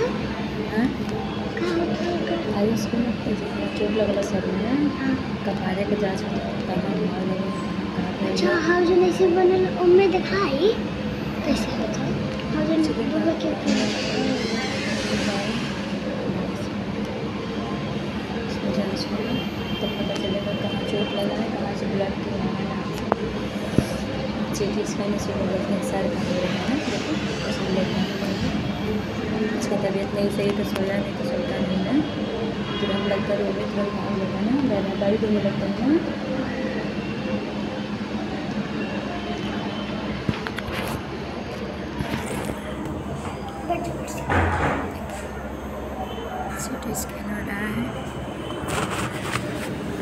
हाँ आई उसको चोट लगल सर में कपारे के जांच कहाँ मार लगे कहाँ। अच्छा हाउजन ऐसे बनल उनमें दिखाई कैसे होता है हाउजन बुआ के जांच होगा तो पता चलेगा कहाँ चोट लगा है, कहाँ से ब्लड के CT स्कैन से सारे काम हो रहे हैं। देखो उसमें लेना उसका तबीयत नहीं सही तो सोया नहीं तो सोता नहीं है, तुरंत लगता है रोने तुरंत भाग लगा ना ज़्यादा दर्द होने लगता है ना। CT स्कैन हो रहा है।